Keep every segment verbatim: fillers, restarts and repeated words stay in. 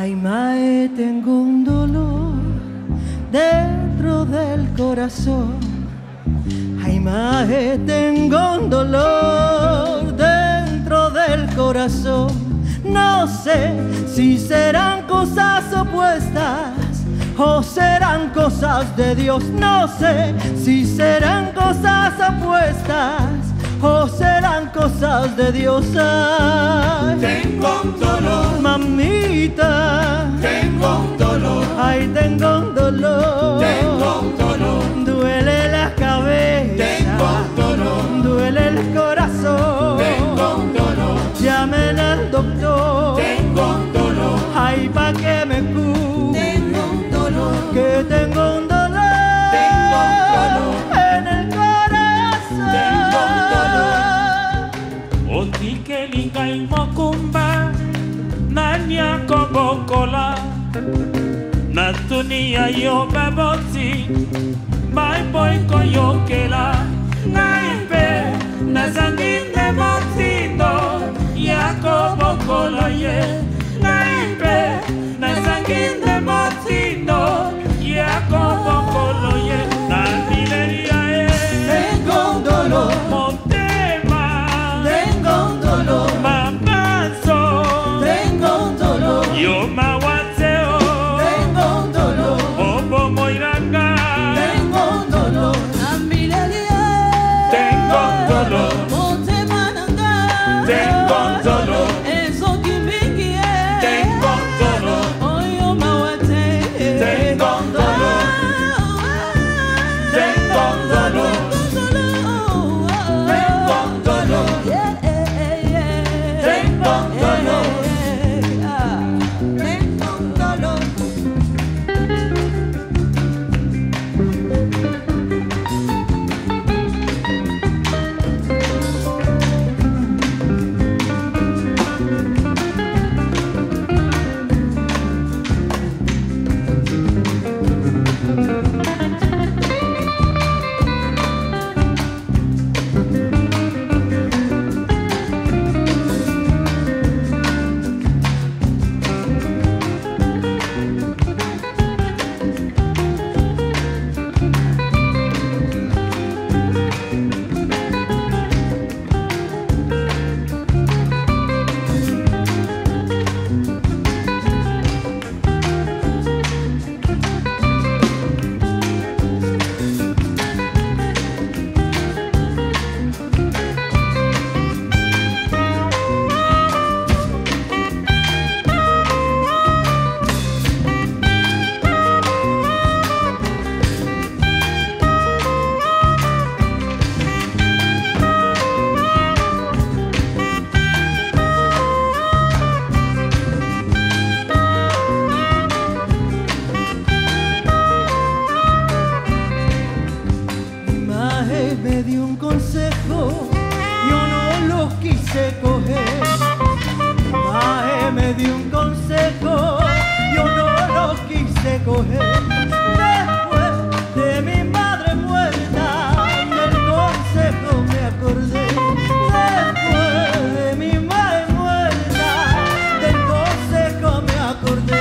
Ay, mae, tengo un dolor dentro del corazón. Ay, mae, tengo un dolor dentro del corazón. No sé si serán cosas opuestas o serán cosas de Dios. No sé si serán cosas opuestas o serán cosas de Dios. Ay, tengo un dolor, mamita, tengo un dolor, ay, tengo un dolor, tengo un dolor, duele la cabeza, tengo un dolor, duele el corazón, tengo un dolor, llamen al doctor, tengo un dolor, ay, pa' que me cure, tengo un dolor, que tengo un dolor, tengo un dolor en el corazón, tengo un dolor. Otike lingai mokumba nanya kobokola na dunia yo baboti my boy koyokela ngaipe na zangine motindo ya kobokola ye ngaipe na zangine motindo ya kobokola ye na mileria e Tengo un dolor, montema tengo un dolor, mapaso tengo un dolor, yo mawateo tengo un dolor, obo moiranga tengo un dolor, tengo un dolor tengo un dolor tengo un dolor tengo un dolor tengo un dolor tengo un dolor tengo un dolor tengo un dolor. Me dio un consejo, yo no lo quise coger. Mae me dio un consejo, yo no lo quise coger. Después de mi madre muerta, del consejo me acordé. Después de mi madre muerta, del consejo me acordé.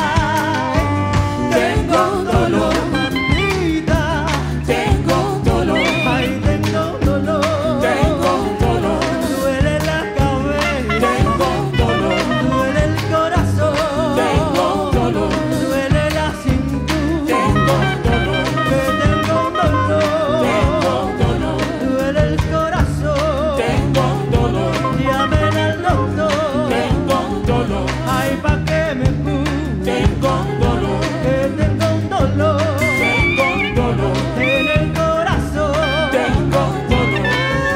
Ay, Tengo un dolor, mamita, tengo un dolor, ay, tengo un dolor, tengo un dolor, duele la cabeza, tengo un dolor, duele el corazón, tengo un dolor, duele la cintura, tengo un dolor, que tengo un dolor, tengo un dolor, duele el corazón, tengo un dolor, llamen al doctor, tengo un dolor, ay, pa' que me cure, tengo un dolor, que tengo un dolor, tengo un dolor, en el corazón, tengo un dolor,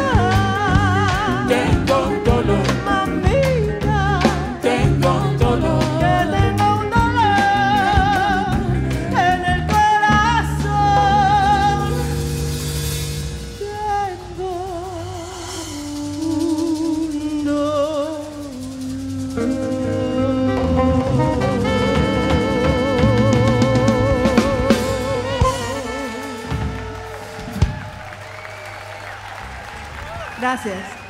ah, tengo un dolor, mamita, tengo un dolor, que tengo un dolor en el corazón. Tengo un dolor. Gracias.